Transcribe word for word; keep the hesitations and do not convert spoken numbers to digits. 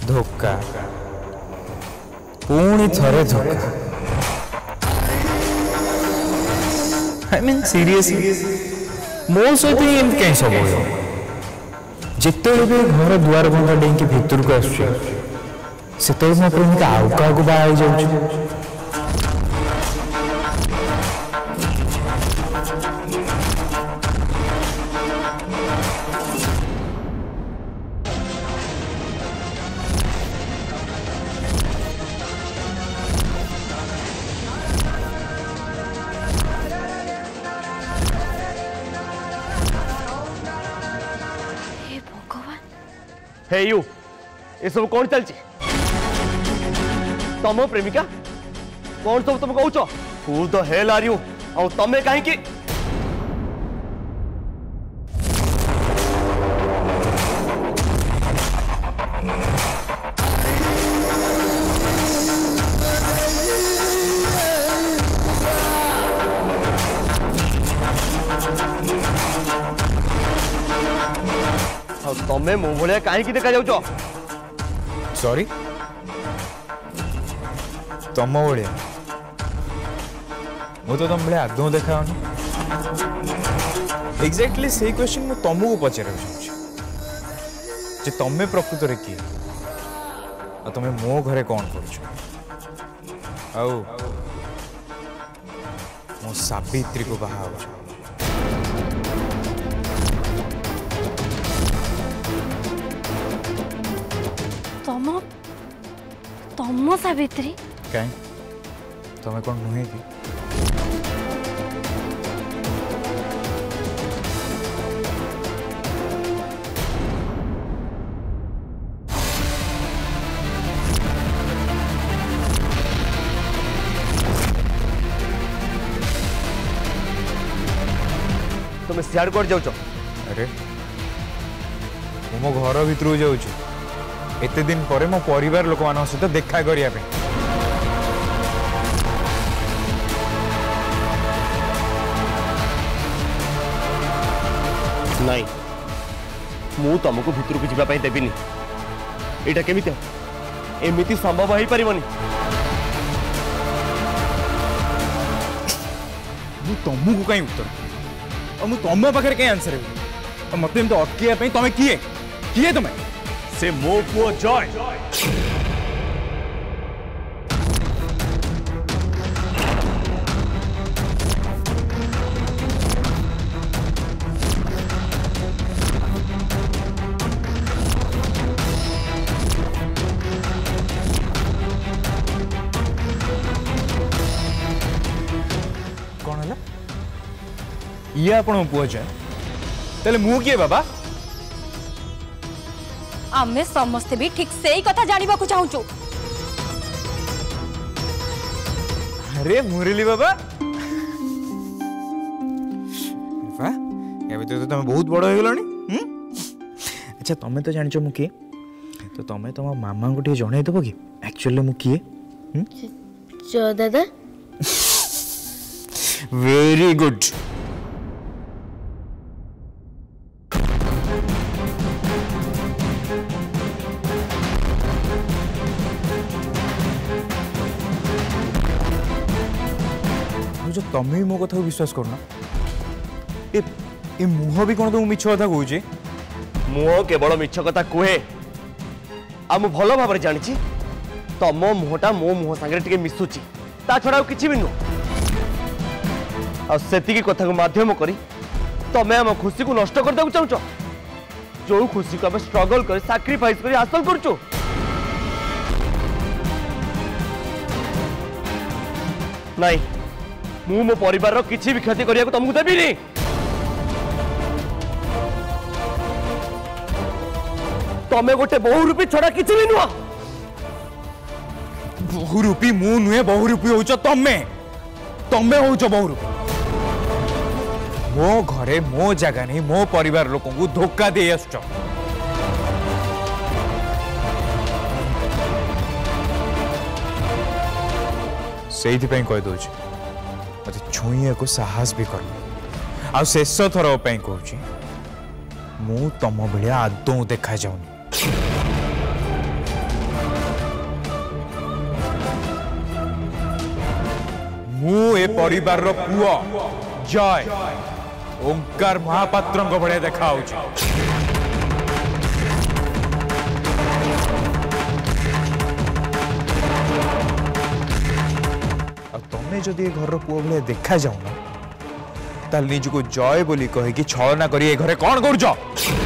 धोखा पुणी थरे धोखा आई मीन सीरियसली मो सहित एमती कहीं सब हो जिते भी घर दुआर बंधा डेंकी भितर को आसते मो प्रेमिका आउ क्या बाहर जाऊँ हे यू ये सब कौन चलची तम प्रेमिका कौन सब तुम कहूच who the hell are you और तमे कहीं की तमें मो भाया कहीं देखा जाऊच सॉरी तम भाया मु तो तुम भाई आदौ देखा एक्जाक्टली से क्वेश्चन मु तुमको पचार चाहूँ तमें प्रकृत में किए तुम मो घरे कौन कर मो सावित्री को बाहा तम तम सावित्री कहीं तुम्हें कौन नुहे कि तुम सियाड़ कौन जाऊच अरे मो घर भितर जाऊँ एते दिन पर मो परिवार लोक मान सहित देखा करिया पे नहीं मु तुमको भितर को जीवाई देविनी एटा केमिति एमिति संभव हो पारिबनी मु तुमको कहीं उत्तर और मु तुम पाखे कहीं आंसर है मत अटकैया तुम किए किए तुम से मो पुओ जॉय कौन है ये आपण पुओ जॉय तेल मु किए बाबा आमे समस्ते भी ठीक से ही कथा जानिबा को चाहूचु अरे मुरली बाबा वाह ये तो तुम बहुत बड़ हो गलानी अच्छा तुम तो जानिचो मु किए तो तुम तुम मामा को टे जणै देबो कि एक्चुअली मु किए जो दादा वेरी गुड जो तुम ही मो कथा विश्वास करना ए ए मुह भी कौन तुम मिछ कथा कहूचे मुह केवल मिछ कथा कहे आ मु भल भाव जानी तम मुहटा मो मुह सांगे टिके मिसुची ता छड़ा किछि भी नुह आ सेतिकी कथा को माध्यम करी तमे हम खुशी को नष्ट कर देबो चाहूचो जो खुशी को हम स्ट्रगल कर सैक्रिफाइस कर हासिल करचो नहीं मु मो परिवार किसी भी क्षति करिया को तुमको देबीनी तमे गोटे बहुरूपी छड़ा किसी भी नुह बहुरूपी मु नुहे बहुरूपी होच तमे तमे होच बहुरूपी मो घरे मो जगह नहीं मो परिवार लोक को धोखा दे आसुच से कह दौ मत छुईया को साहस भी कर आ शेष थर कहूँ मु तुम भाया आदौ देखा जाऊनी परिवार रो पुओ जय ओंकार महापात्र भाया देखा तमें जदि घर पुओ भाया देखा जाऊना ताल निज को जय बोली कहे कि छलना करी घरे कौन कर